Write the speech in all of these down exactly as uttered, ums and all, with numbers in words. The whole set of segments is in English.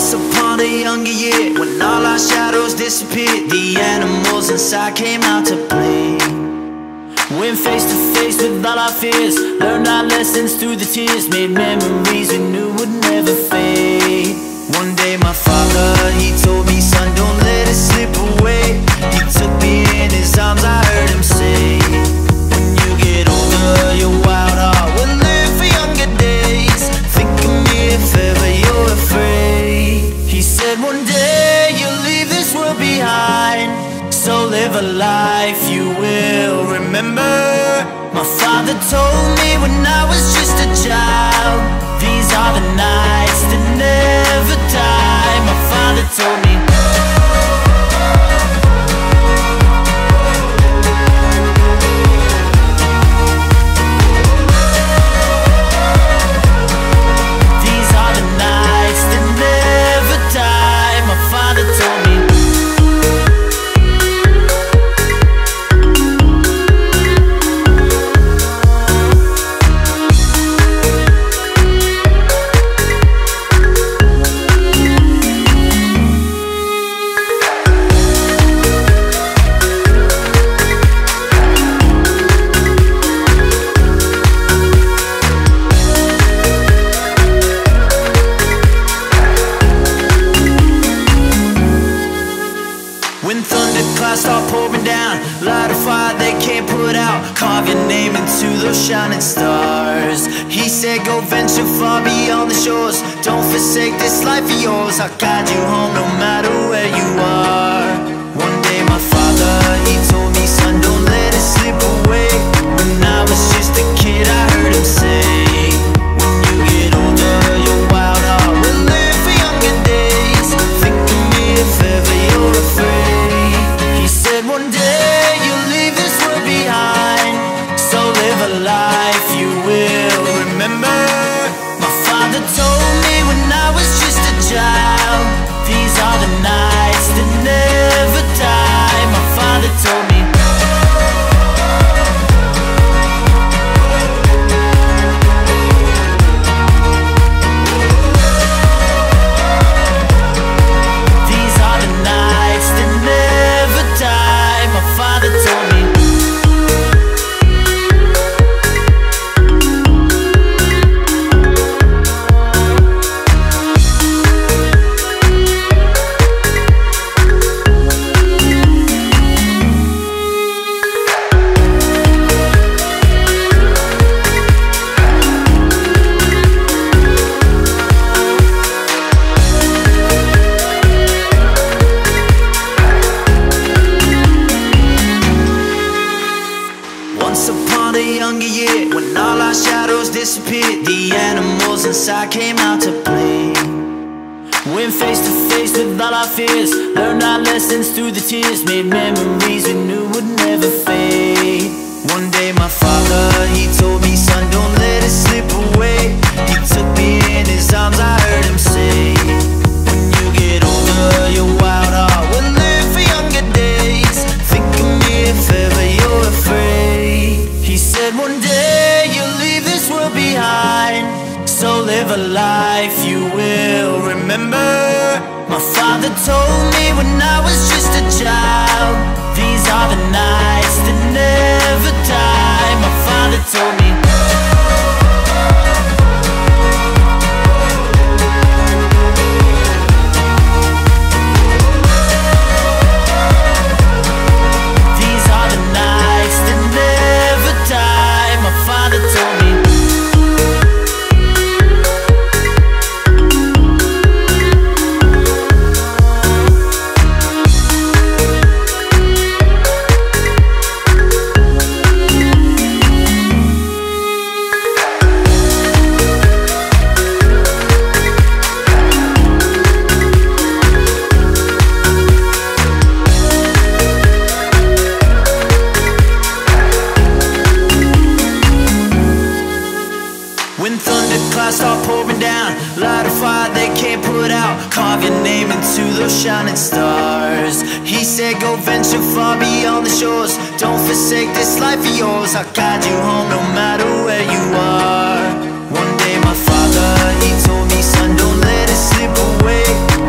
Once upon a younger year, when all our shadows disappeared, the animals inside came out to play. Went face to face with all our fears, learned our lessons through the tears, made memories we knew would never fade. One day my father, he told me, son, don't let it slip away. He took me in his arms, I heard him say, when you get older, your wild heart will live for younger days. Think of me if ever you're afraid. He said one day you'll leave this world behind, so live a life you will remember. My father told me when I was just a child, these are the nights that never die. My father told me. These are the nights that never die. My father told me. When thunderclouds start pouring down, light a fire they can't put out, carve your name into those shining stars. He said go venture far beyond the shores, don't forsake this life of yours. I'll guide you home no matter where you are. One day my father, he told me, son, don't let it slip away. When I was just a kid I heard him say, when you get older your wild heart will live for younger days. Think of me if ever you're afraid. He said one day you'll leave this world behind, so live a life you will remember. My father told me when I was just a child, these are the nights that never die. My father told me. These are the nights that never die. My father told me. Once upon a younger year, when all our shadows disappeared, the animals inside came out to play. Went face to face with all our fears, learned our lessons through the tears, made memories we knew would never fade. One day my father, he told me, son, don't let it slip away. He took me in his arms, I heard him say, when you get older your wild heart will live for younger days. Think of me if ever you're afraid. He said one day you'll leave this world behind, so live a life you will remember. My father told me when I was just a child, these are the nights that never die. My father told me. These are the nights that never die. My father told me. When thunderclouds start pouring down, light a fire they can't put out, carve your name into those shining stars. He said go venture far beyond the shores, don't forsake this life of yours. I'll guide you home no matter where you are. One day my father, he told me, son, don't let it slip away.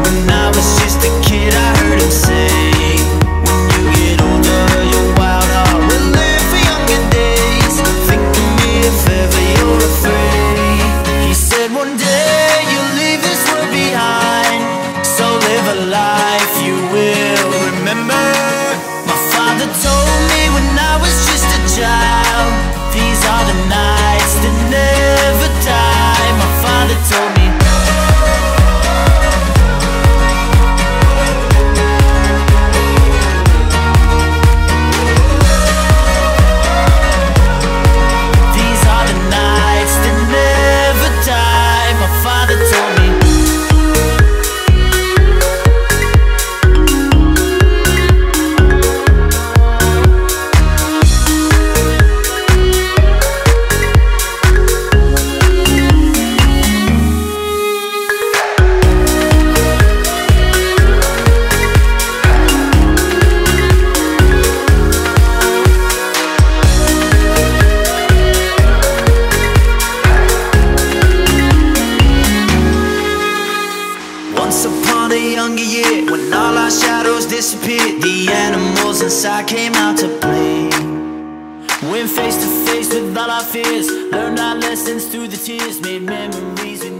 year, when all our shadows disappeared, the animals inside came out to play. Went face to face with all our fears, learned our lessons through the tears, made memories with